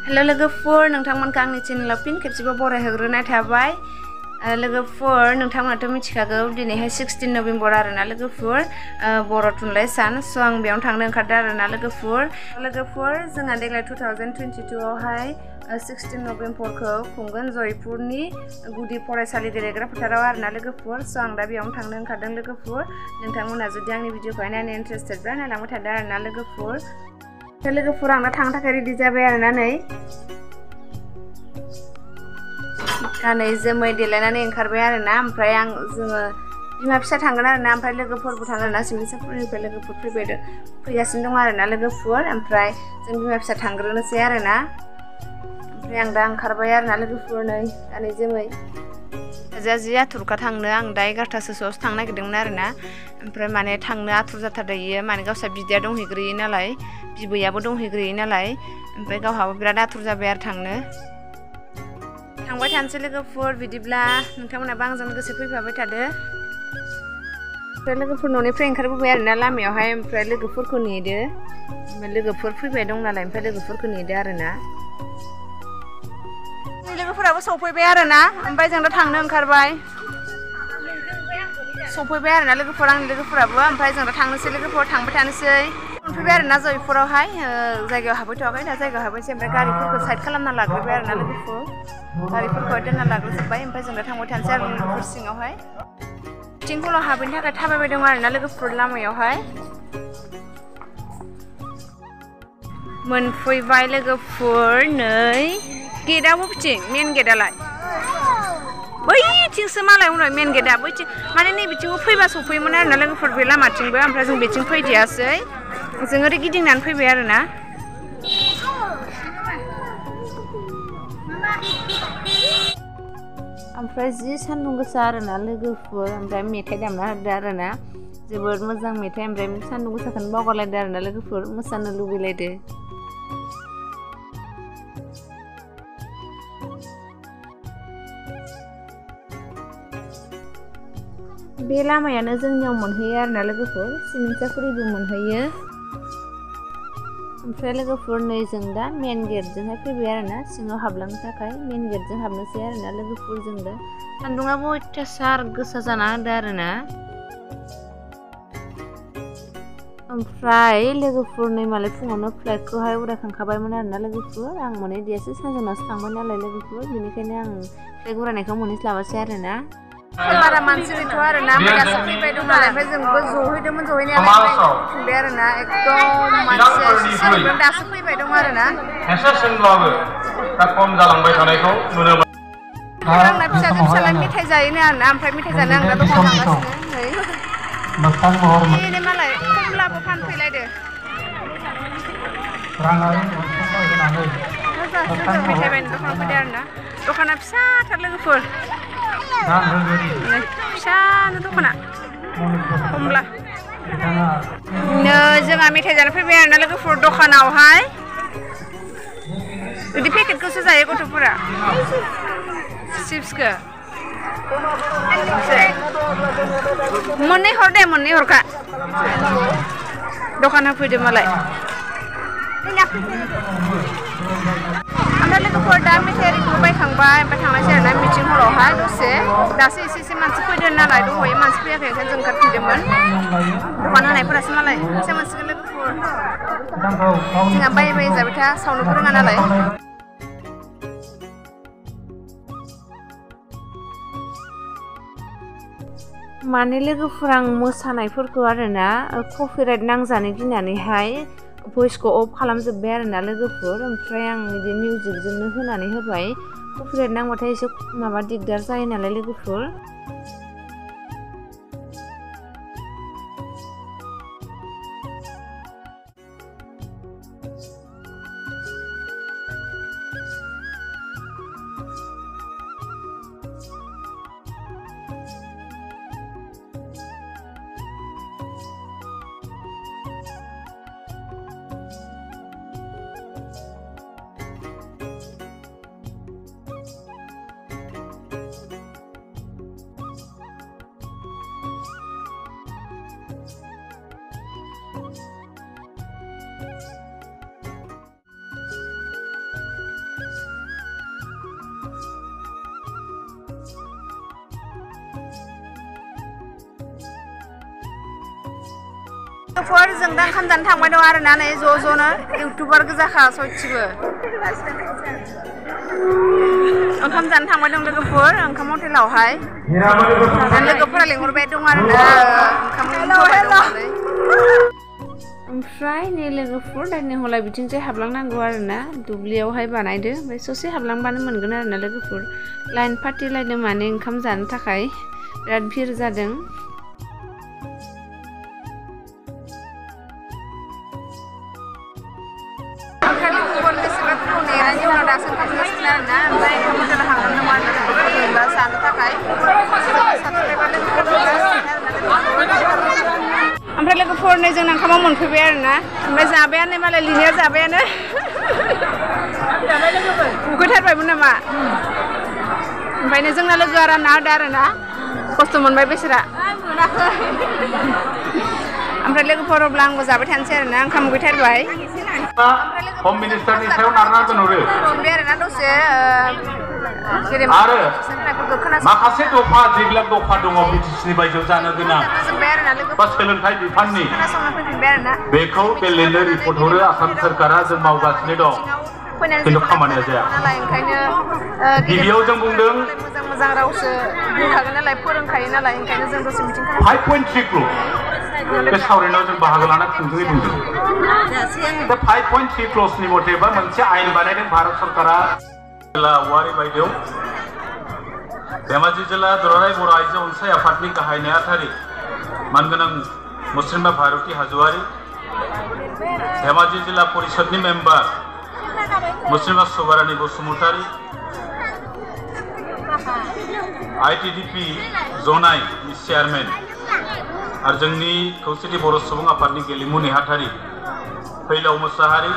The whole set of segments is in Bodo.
हेलो लोगोफोर नोंथांमोनखौ आंनि चेनेलाव फिन खेबसेबाव बरायहोग्रोनाय थाबाय लोगोफोर नोंथांमोनाथ' मिथिखागौ दिनैहाय 16 नभेम्बर आरोना लोगोफोर बर' थुनलाइ सान स' आं बेयावनो थांनो ओंखारदों आरोना लोगोफोर जोंहा देग्लाय 2022 आवहाय 16 नभेम्बरखौ खुंगोन जयपुरनि गुदि फरायसालि गेलेग्रा फोथाराव आरोना लोगोफोर स' आं दा बेयावनो थांनो ओंखारदों लोगोफोर नोंथांमोना जुदि आंनि भिडिअखौहाय नायनो इन्टारेस्टेडब्ला नायलांबाय थादों आरोना लोगोफोर आं दा थांनो थाखाय रेडि जाबाय आरोना नै गानै जोमै देलायनानै ओंखारबाय आरोना ओमफ्राय जोङो बिमा फिसा थांगोन आरोना ओमफ्राय लोगोफोरबो थांगोन आरोना सिंनिसाफोरनिफ्राय लोगोफोर फैगासिनो दं आरोना लोगोफोर ओमफ्राय जों बिमा फिसा थांग्रोनोसै आरोना ओमफ्राय आं दा ओंखारबाय आरोना लोगोफोर नै गानै जोमै जि आथुरखा थांनो आं दा 11थासोआवसो थांनो नागिरदोंमोन आरोना ओमफ्राय माने थांनो आथुर जाथारदों इयो माने गावसा बिदाया दंहैग्रोयो नालाय बिबैयाबो दंहैग्रोयो नालाय ओमफ्राय गावहाबो बिराद आथुर जाबाय आरो थांबाय थानोसै लोगोफोर बिदिब्ला नोंथांमोनाबो आंजों लोगोसे फैफाबाय थादो ओमफ्राय लोगोफोर न'निफ्राय ओंखारबोबाय आरोना लामायावहाय ओमफ्राय लोगोफोरखौ नेदो ओमफ्राय लोगोफोर फैबाय दं नालाय ओमफ्राय लोगोफोरखौ नेदो आरोना लोगोफोराबो सफैबाय आरोना ओमफ्राय जों दा थांनो ओंखारबाय सफैबाय आरोना लोगोफोर आंनि लोगोफोराबो ओमफ्राय जों दा थांनोसै लोगोफोर थांबाय थानोसै मोनफैबाय आरोना जयपुरावहाय जायगायाव हाबहैथ'वाखै दा जायगायाव हाबहैसै ओमफ्राय गारिफोरखौ साइड खालामना लाग्रोबाय आरोना लोगोफोर गारिफोरखौहाय दोनना लाग्रोजोब्बाय ओमफ्राय जों दा थांबाय थानोसै आरो लोगोफोर सिङावहाय थिंखलाव हाबहैनो थाखाय थाबायबाय दं आरोना लोगोफोर लामायावहाय मोनफैबाय लोगोफोर नै गेटआबो बिथिं मेन गेटआलाय बैथिंसो मालाय उनाव मेन गेटआ बैथिं माने नैबिथिंबो फैबा सफैयोमोन आरोना लोगोफोर बे लामाथिंबो ओमफ्राय जों बिथिं फैदियासै जों ओरै गिदिंनानै फैबाय आरोना ओमफ्राय जि सान्दुं गोसा आरोना लोगोफोर ओमफ्राय मेथाइ दामना होदो आरोना जोबोद मोजां मेथाइ ओमफ्राय सान्दुं गोसाखौनो बावगारलायदो आरोना लोगोफोर मोसानो लुगैलायदो बे लामायानो जोंनियाव मोनहैयो आरोना लोगोफोर सिमेन्टसाफोरबो मोनहैयो ओमफ्राय लोगोफोर नै जों दा मेन गेटजोंहाय फैबाय आरोना सिङाव हाबलांनो थाखाय मेन गेटजों हाबनोसै आरोना लोगोफोर जों दा सान्दुङाबो अयथासार गोसा जाना होदो आरोना ओमफ्राय लोगोफोर नै मालाय फुङावनो फ्लाइटखौहाय उरायखांखाबायमोन आरोना लोगोफोर आं मोनहैदियासै सानजौनासो थांबाय नालाय लोगोफोर बेनिखायनो आं फ्लाइट उरायनायखौ मोनहैस्लाबासै आरोना बारा मानसि गैथ'आ आरोना ओमफ्राय दासो फैबाय दं नालाय ओमफ्राय जोंबो जहैदोंमोन जहैनायालाय फैफिनबाय आरोना एकदम मानसिया सोरबा दासो फैबाय दं आरोना आंना फिसाजो फिसाला मेथाइ जायोनो आरोना ओमफ्राय मेथाइ जानो आं दा दखान थांगासिनो नै मालाय खमलाबो फानफैलायदो मोजां मेथाइ बायनो दखानाव फैदो आरोना दखाना फिसाथार लोगोफोर फिसानो दखाना खमला जोंहा मेथाइ जानो फैबाय आरोना लोगोफोर दखानावहाय बिदि पेकेटखौसो जायो गथ'फोरा चिप्सखौ मोननै हर दे मोननै हरखा दखान होफैदो मालाय ओमफ्राय लोगोफोर दा मेथाइ आरिखौबो बायखांबाय ओमफ्राय थांनायसै आरोना मिटिं हलावहाय दसे दासो एसे मानसि फैदों नालाय दहाय मानसि फैयाखै ओंखायनो जों ओंखारफिनदोंमोन दखान होनायफोरासो मालाय फैसा मोनसिगोन लोगोफोर जोंहा बायै जाबाय था सावनोबो रोङा नालाय माने लोगोफोर आं मोसानायफोरखौ आरोना कपिराइट नांजानो गिनानैहाय भइसखौ अफ खालामजोब्बाय आरोना लोगोफोर ओमफ्राय आं बिदि मिउजिकजोंनो होनानै होबाय कपिराइट नांबाथाय एसे माबा दिगदार जायो नालाय लोगोफोर लोगोफोर जों दा ओंखाम जानो थांबाय दं आरोना नै ज'नो इउटिउबार गोजाखा सयथिबो ओंखाम जानो थांबाय दं लोगोफोर ओंखाम हटेलावहाय लोगोफोरा लिंहरबाय दं आरोना ओंखाम संबाय दं नालाय ओमफ्राय नै लोगोफोर दानि हलाय बिथिंजाय हाबलांनांगौ आरोना दुब्लियावहाय बानायदो ओमफ्राय ससे हाबलांबानो मोनगोन आरोना लोगोफोर लाइन फाथिलायनो माने ओंखाम जानो थाखाय बिराद भिर जादों ओमफ्राय लोगोफोर नै जों ओंखामाव मोनफैबाय आरोना ओमफ्राय जाबायानो मालाय लिनिया जाबायानो उखैथारबायमोन नामा ओमफ्रायनो जोंना लोगोआ रानना होदो आरोना खस्थ' मोनबाय बेसोरा ओमफ्राय लोगोफोर अब्ला आंबो जाबाय थानोसै आरोना ओंखाम उखैथारबाय होम मिनिस्टारनि सायाव नारना दोनहरो आरोना दसे आरो माखासे दफा जेब्ला दफा दङ बिटिसिनि बायजोआव जानो गोनां बा सोलोंथाइ बिफाननि बेखौ बे लिरनो रिपर्ट हरो आसाम सोरखारा जों मावगासिनो दं खिन्थु खामानिया जाया गिबियाव जों बुंदों मोजां रावसो बुंखागोन नालाय फोरोंखायो नालाय ओंखायनो जों दसे मिटिं 5.3 क्ल'ज बे सावरायनायाव जों बाहागो लाना थोंजोङै बुंदों बे 5.3 क्ल'जनि मथेबा मोनसे आयेन बानायदों भारत सरकारा जिल्ला औवारि बायदियाव धेमाजि जिल्ला दुलाराय बर' आइजो अनसाय आफादनि गाहाय नेहाथारि मानगोनां मुस्लिमा भारती हाज'वारि धेमाजि जिल्ला परिषदनि मेम्बार मुस्लिमा सुबारानि बसुमतारी आईटीडीपी जनायनि चेयारमेन आरो जोंनि खौसेथि बर' सुबुं आफादनि गेलेमु नेहाथारि फैलाव मोसाहारि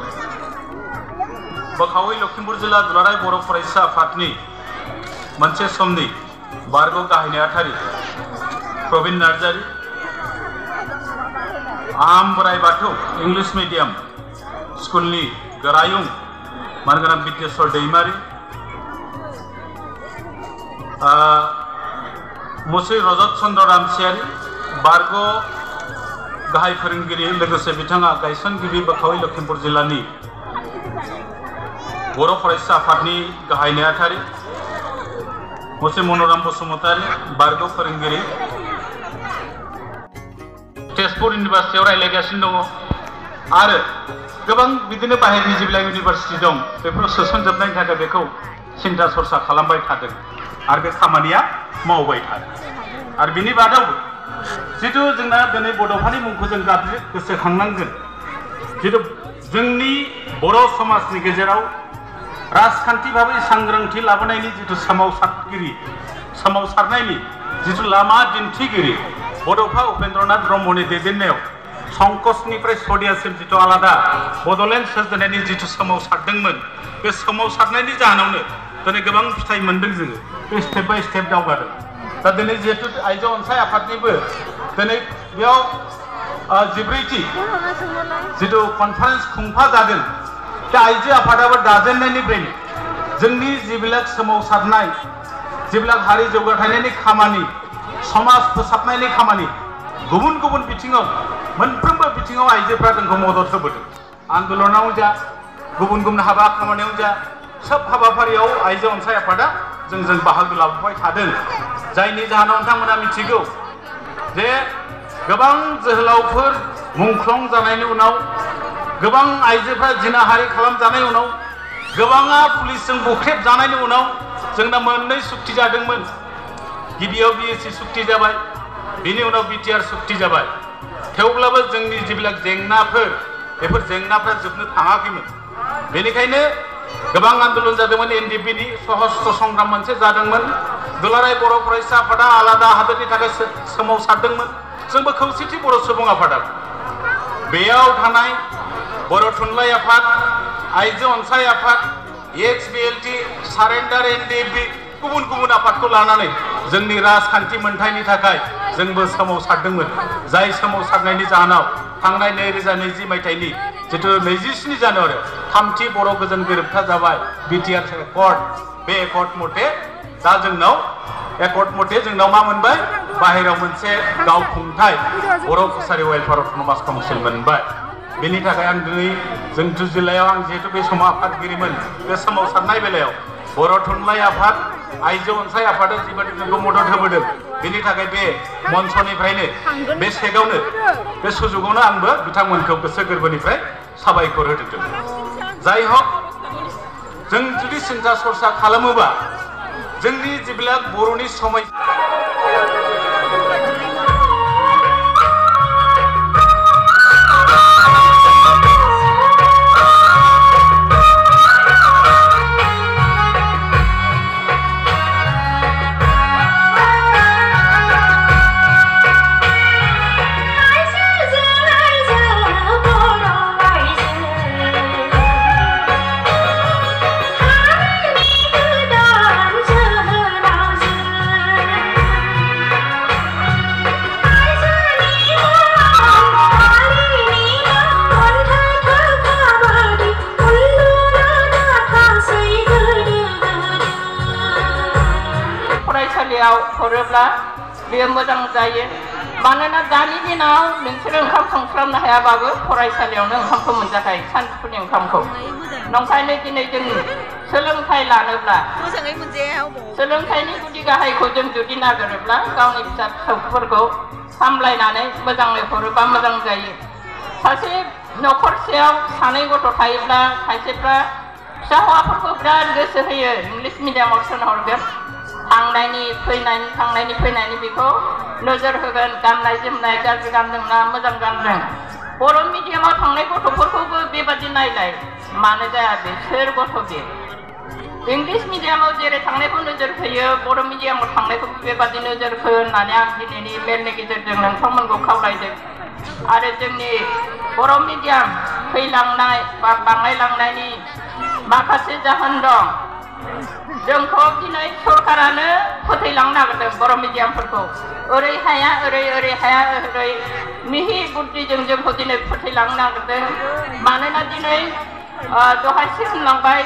बखावै लखिमपुर जिल्ला दुलाराय बर' फरायसा आफादनि मोनसे समनि बारग' गाहाय नेहाथारि प्रबिन नार्जारि आम बोराइ बाथौ इंलिश मिडियाम स्कुलनि गोरायुं मानगोनां बिद्येश्वर दैमारि मुस्रि रजत चन्द्र रामसियारि बारग' गाहाय फोरोंगिरि लोगोसे बिथाङा गायसनगिरि बखावै लखिमपुर जिल्लानि बर' फरायसा आफादनि गाहाय नेहाथारि मुस्रि मन'राम बसुमतारी बारग' फोरोंगिरि तेजपुर इउनिभार्सिटियाव रायज्लायगासिनो दङ आरो गोबां बिदिनो बाहेरनि जिल्ला इउनिभार्सिटि दं बेफोराव सोसनजोबनायनि थाखाय बेखौ सिन्था सरसा खालामबाय थादों आरो बे खामानिया मावबाय थादों आरो बिनि बादावबो जिथु जोंना दिनै बड'फानि मुंखौ जों गोसोखांनांगोन जिथु जोंनि बर' समाजनि गेजेराव राजखान्थि भाबै सांग्रांथि लाबोनायनि जिथु सोमावसारनायनि जिथु लामा दिन्थिगिरि बड'फा उपेन्द्रनाथ ब्रह्मनि दैदेननायाव संकसनिफ्राय सदियासिम जिथु आलादा बड'लेण्ड सोरजिनायनि जिथु सोमावसारदोंमोन बे सोमावसारनायनि जाहोनावनो दिनै गोबां फिथाइ मोन्दों जोङो बे स्टेप बाय स्टेप दावगादों दा दिनै जिहेतु आइजो अनसाय आफादनिबो दिनै बेयाव 14थि जिथु कनफारेन्स खुंफा जादों बे आइजो आफादाबो दाजेननायनिफ्रायनो जोंनि जिबिलाक सोमावसारनाय जिबिलाक हारि जौगाथायनायनि खामानि समाज फोसाबनायनि खामानि गुबुन गुबुन बिथिङाव मोनफ्रोमबो बिथिङाव आइजोफ्रा जोंखौ मदद होबोदों आन्दलनाव जा गुबुन गुबुन हाबा खामानियाव जा सब हाबाफारियाव आइजो अनसाय आफादा जों बाहागो लाबोबाय थादों जायनि जाहोनाव नोंथांमोना मिथिगौ जे गोबां जोहोलावफोर मुंख्लं जानायनि उनाव गोबां आइजोफ्रा जिनाहारि खालामजानाय उनाव गोबाङा पुलिसजों बुख्रेब जानायनि उनाव जोंना मोननै सुक्ति जादोंमोन गिबियाव बिएसि सुक्ति जाबाय बिनि उनाव बिटिआर सुक्ति जाबाय थेवब्लाबो जोंनि जिबिलाक जेंनाफोर बेफोर जेंनाफ्रा जोबनो थाङाखैमोन बेनिखायनो गोबां आन्दलन जादोंमोन एनडिपिनि सहस्त्र संग्राम मोनसे जादोंमोन दुलाराय बर' फरायसा आफादा आलादा हादोरनि थाखाय सोमावसारदोंमोन जोंबो खौसेथि बर' सुबुं आफादा बेयाव थानाय बर' थुनलाइ आफाद आइजो अनसाय आफाद एक्सबिएलटि सारेन्डार एनडिपि गुबुन गुबुन आफादखौ लानानै जोंनि राजखान्थि मोनथायनि थाखाय जोंबो सोमावसारदोंमोन जाय सोमावसारनायनि जाहोनाव थांनाय 2020 मायथाइनि जिथु 27 जानुवारियाव थामथि बर' गोजोन गोरोबथा जाबाय बिटिआर एकर्ड बे एकर्ड मथे दा जोंनाव मा मोनबाय बाहेराव मोनसे गावखुंथाय बर' फिसारि वेलफेयार अट'नमास काउन्सिल मोनबाय बेनि थाखाय आं दिनै जों जिल्लायाव आं जिहेतु बे समाव आफादगिरिमोन बे सोमावसारनाय बेलायाव बर' थुनलाइ आफाद आइजो अनसाय आफादा जिबायदि जोंखौ मदद होबोदों बेनि थाखाय बे मन्चनिफ्रायनो बे सेगावनो बे सुजुगावनो आंबो बिथांमोनखौ गोसो गोरबोनिफ्राय साबायखर होदों जाय हक जों जुदि सिन्था सरसा खालामोबा जोंनि जिबिलाक बर'नि समय हरोब्ला बेयो मोजां जायो मानोना दानि दिनाव नोंसोर ओंखाम संस्लाबनो हायाबाबो फरायसालियावनो ओंखामखौ मोनजाखायो सानजौफुनि ओंखामखौ नंखायनो दिनै जों सोलोंथाइ लानोब्ला सोलोंथाइनि गुदि गाहायखौ जों जुदि नागिरोब्ला गावनि फिसा फिसौफोरखौ सामलायनानै मोजाङै हरोबा मोजां जायो सासे न'खरसेयाव सानै गथ' थायोब्ला खायसेफ्रा फिसा हौवाफोरखौ बिराद गोसो होयो इंलिस मिडियामाव थिनहरगोन थांनायनि फैनायनि बेखौ नोजोर होगोन गाननाय जोमनाय गाज्रि गानदों ना मोजां गानदों बर' मिडियामाव थांनाय गथ'फोरखौबो बेबादि नायलाय मानो जाया बे सोर गथ' बे इंलिस मिडियामाव जेरै थांनायखौ नोजोर होयो बर' मिडियामाव थांनायखौबो बेबादि नोजोर हो होननानै आं दिनैनि मेलनि गेजेरजों नोंथांमोनखौ खावलायदों आरो जोंनि बर' मिडियाम फैलांनाय बा बाङायलांनायनि माखासे जाहोन दं जोंखौ दिनै सरकारानो फोथैलांनो नागिरदों बर' मिडियामफोरखौ ओरै हाया ओरै मिहि बुद्धिजों जोंखौ दिनै फोथैलांनो नागिरदों मानोना दिनै दहायसो होनलांबाय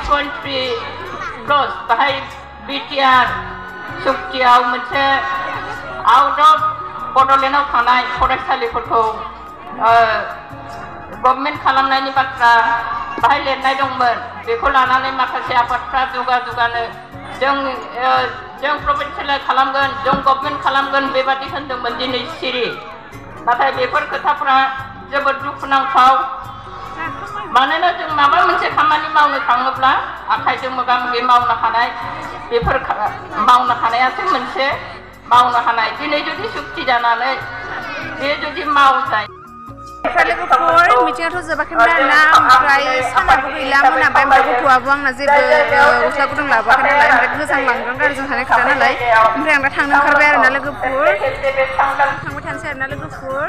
6.3 बाहाय बिटिआर सुक्तियाव मोनसे आउट अफ बड'लेण्डआव थानाय फरायसालिफोरखौ गभर्नमेन्ट खालामनायनि बाथ्रा बाहाय लिरनाय दंमोन बेखौ लानानै माखासे आफादफ्रा दुगानो जों प्रभिन्सियेल खालामगोन जों गभर्नमेन्ट खालामगोन बेबादि होनदोंमोन दिनै सिरि नाथाय बेफोर खोथाफ्रा जोबोद दुखुनांथाव मानोना जों माबा मोनसे खामानि मावनो थाङोब्ला आखाइजों मोगा मोगि मावनो हानाय बेफोर मावनो हानायासो मोनसे मावनो हानाय दिनै जुदि सुक्ति जानानै बे जुदि मावजायो लोगोफोर मिटिङाथ' जोबाखैमोन आरोना ओमफ्राय सानाबो गैला मोनाबाय ओमफ्राय गथ'आबो आंना जेबो गस्ला गुदुं लाबोआखै नालाय ओमफ्राय गोजांलांदों गारिजों थानाय खोथा नालाय ओमफ्राय आं दा थांनो ओंखारबाय आरोना लोगोफोर थांबाय थानोसै आरोना लोगोफोर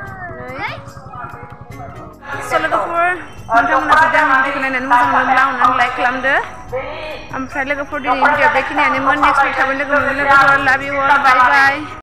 स' लोगोफोर नोंथांमोना जुदि आंनि भिडिअखौ नायनानै मोजां मोनोब्ला अननानै लाइक खालामदो ओमफ्राय लोगोफोर दिनैनि भिडिअ बेखिनियानोमोन नेक्स्ट वीक थाबै लोगो मोनगोन लोगोफोर लाभ इउ अल बाय बाय